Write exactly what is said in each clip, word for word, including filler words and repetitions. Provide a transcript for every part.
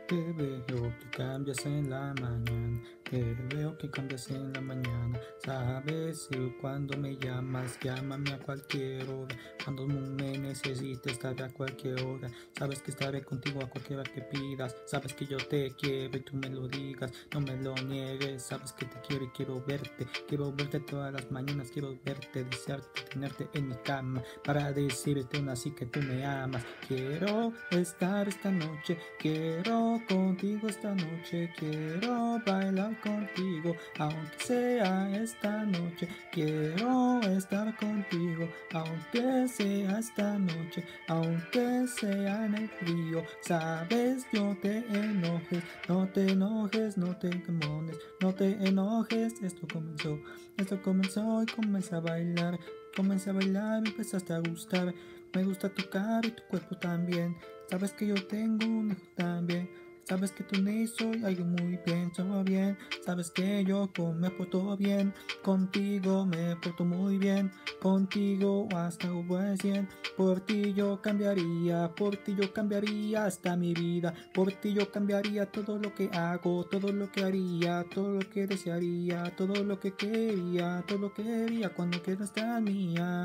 Te veo que cambias en la mañana, te veo que cambias en la mañana. Sabes, eh, cuando me llamas, llámame a cualquier hora. Cuando me necesites, estaré a cualquier hora. Sabes que estaré contigo a cualquier hora que pidas. Sabes que yo te quiero y tú me lo digas, no me lo niegues. Sabes que te quiero y quiero verte, quiero verte todas las mañanas, quiero verte, desearte, tenerte en mi cama, para decirte aún así que tú me amas. Quiero estar esta noche, quiero contigo esta noche, quiero bailar contigo, aunque sea esta noche. Quiero estar contigo, aunque sea esta noche, aunque sea en el frío. Sabes, no te enojes, no te enojes, no te demones, no te enojes. Esto comenzó, esto comenzó y comencé a bailar, comencé a bailar y empezaste a gustar. Me gusta tu cara y tu cuerpo también. Sabes que yo tengo un hijo también. Sabes que tú ni soy algo muy bien, todo bien. Sabes que yo me porto bien, contigo me porto muy bien, contigo hasta un cien. Por ti yo cambiaría, por ti yo cambiaría hasta mi vida. Por ti yo cambiaría todo lo que hago, todo lo que haría, todo lo que desearía, todo lo que quería, todo lo que quería cuando quieras estar mía.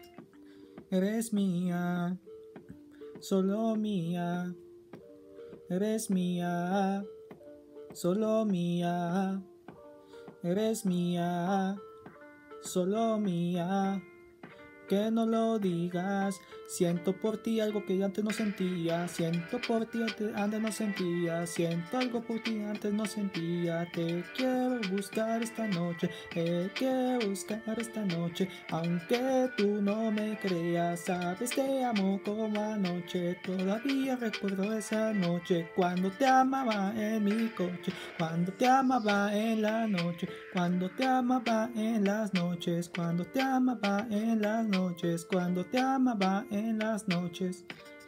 Eres mía, solo mía. Eres mía, solo mía. Eres mía, solo mía. Que no lo digas, siento por ti algo que antes no sentía, siento por ti antes no sentía, siento algo por ti antes no sentía. Te quiero buscar esta noche, te quiero buscar esta noche, aunque tú no me creas. Sabes, te amo como anoche, todavía recuerdo esa noche, cuando te amaba en mi coche, cuando te amaba en la noche, cuando te amaba en las noches, cuando te amaba en las noches. Noches, cuando te amaba en las noches.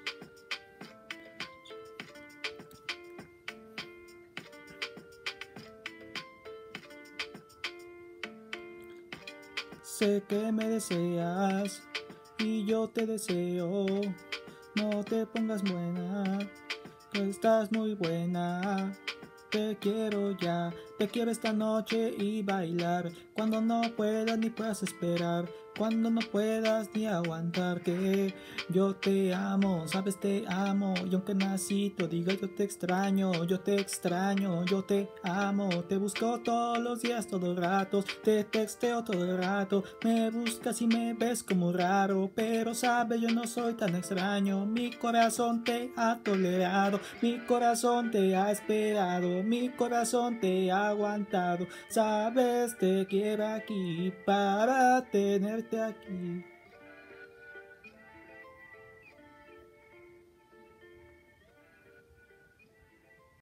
Sé que me deseas y yo te deseo. No te pongas buena, que estás muy buena. Te quiero ya, te quiero esta noche y bailar, cuando no puedas ni puedas esperar, cuando no puedas ni aguantar. Que yo te amo, sabes, te amo, y aunque nacito diga yo te extraño, yo te extraño, yo te amo. Te busco todos los días, todo el rato, te texteo todo el rato, me buscas y me ves como raro, pero sabes, yo no soy tan extraño. Mi corazón te ha tolerado, mi corazón te ha esperado, mi corazón te ha aguantado. Sabes, te quiero aquí para tenerte aquí.